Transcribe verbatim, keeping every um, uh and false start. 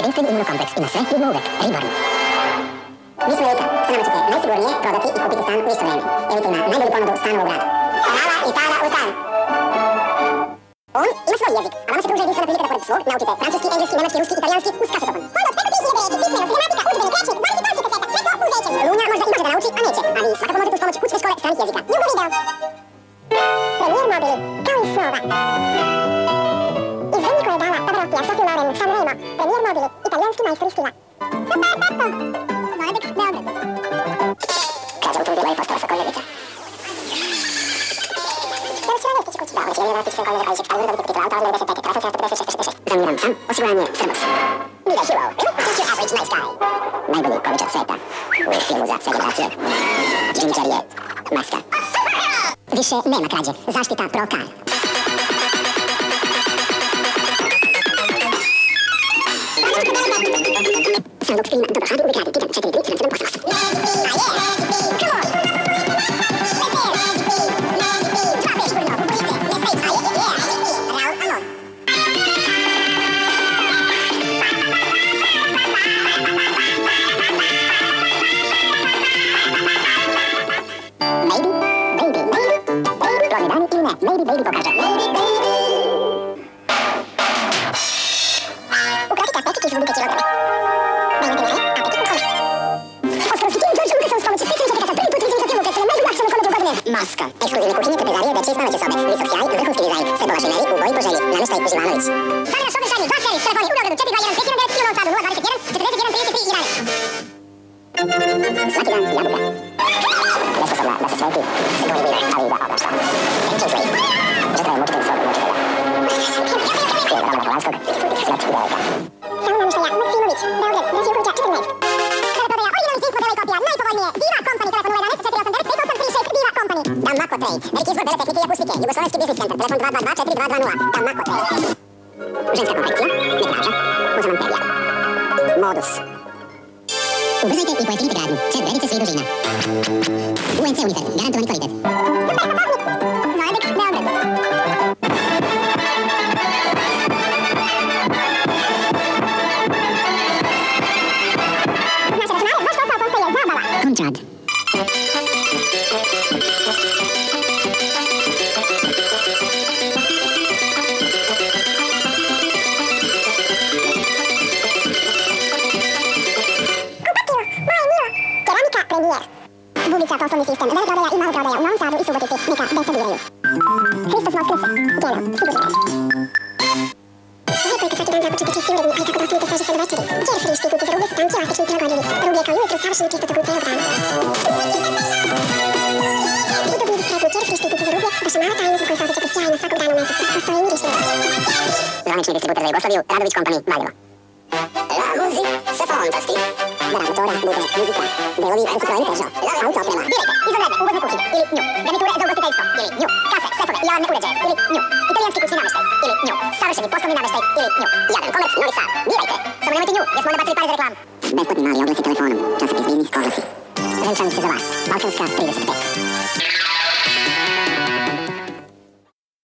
Jedinstveni imunokompleks ima sve i ima uvek. Reborn. Mi smo Elita. Sa nama ćete najsigurnije prodati i kupiti stan u isto vreme. Elita ima najbolju ponudu stanova u gradu. Stanova i stada u stan. On ima svoj jezik, a vama se pruža jedinstvena prilika da pored svog naučite francuski, engleski, nemački, ruski, italijanski uz kasetofon. Onda od preko tri hiljade reči, pismenost, gramatika, udžbenik, rečnik, dvadeset osam kaseta, sve to uz većem. Lunja možda i može da nauči, a neće. A vi svakako možete uz pomoć kućne škole stranih jezika. Ljubav video. Premier mobili, kao i slova. Iz zemlje koje je dala Pavarottija, Sophie Loren, Sanremo, Premier mobili, italijanski majstori stila. Super, tato! Zoedex, Beograd. Krađa automobila je postala svakodnevnica. Da, uređenje vrati sve konje za koji će stavljeno dobiti titula auta od devedeset pete. Trafo sedamsto pedeset šest šezdeset šest. Zamjeram sam, osiguranje Srbos. Mira Hero, just your average nice guy. Najbolji komičar sveta u filmu za sve generacije. Ginger je maska. Više nema krađe, zaštita Procar. Sanduk stream, dobro radi, uvijek radi, tigan, četiri tri sedam sedam osam osam. A je! Come on! Maybe baby pokaże. Ukradite apetiki i zgubite kilogramy. Najlepiej, apetit chodzi. Oskarowski King George Lucas są spomeći specjalnie kata prvi put vidim za filmu, kad se na najlakšom kometu godine. Maska. Ekskluzivne kuhinje, trpedarije, dečje i spavaće sobe. Visok sjaj, vrhunski dizajn. Sve po vašoj meri, u boji po želji. Namještaj Živanović. Stavlja šobe šalji, dva servis, telefoni u Beogradu četiri dva jedan pet jedan devet i u Novom Sadu nula dvadeset jedan četrdeset jedan trideset tri jedanaest. Svaki dan jabuka. Nesposobna da se sveti, se goni vine, ali da oprašta. Kingsley. Žetra je mučitelj svog mučitelja. Prije Romana Polanskog, smrt i devojka. Samo namještaja, Maksimović, Beograd, Dresi Ukulića, četrnaest. Kada prodaja originalnih tih modela i kopija, najpovoljnije, Diva Company, telefon nula jedan četiri osam devet pet osam tri šest, Diva Company. Damako Trade, veliki izbor bele tehnike i akustike, Jugoslovenski biznis centar, telefon dva dva dva četiri dva dva nula, Damako Trade. Ženska konfekcija, metraža, uzamanterija. Modus. Ubrzajte i pojeftinite gradnju, sve bredice svih dužina. U N C Unifer, garantovani kvalitet. Super, kapavnik! Zoedex, Beograd. Znaš računare, vaš posao postaje zabava. Končad. Bubica, poslovni sistem, veleprodaja i maloprodaja u Novom Sadu i Subotici. Neka deca biraju. Hristos Voskrse, Geno, sigurno reći. Lijepo je kad svaki dan započete čisti uredni, ali kako da ostanete sveži sve do večeri. Carefree štikuci za rublje su tanki, elastični, prilagodljivi. Rublje kao ujutru savršenu čistotu u cijelog dana. Udobni diskretni Carefree štikuci za rublje, vaša mala tajnica koja se osjećate sjajno svakog dana u mjesecu. Postoje i mirišni. Zvanični distributer za Jugoslaviju, Radović Company, Valjevo. La musique, c'est fantastique. Da motora bude muzika, delovi reciklari Peugeot, autooprema. Birajte, izvanredne uvozne kuhinje ili nju, garniture za ugostiteljstvo ili nju, kase, sefove i javne uređaje ili nju, italijanski kućni namještaj ili nju, savršeni poslovni namještaj ili nju, Jadran Komerc, Novi Sad. Birajte, samo nemojte nju jer smo onda bacili pare za reklamu. Besplatni mali oglasi telefonom, časopis biznis oglasi. Venčanice za vas, Balkanska trideset pet.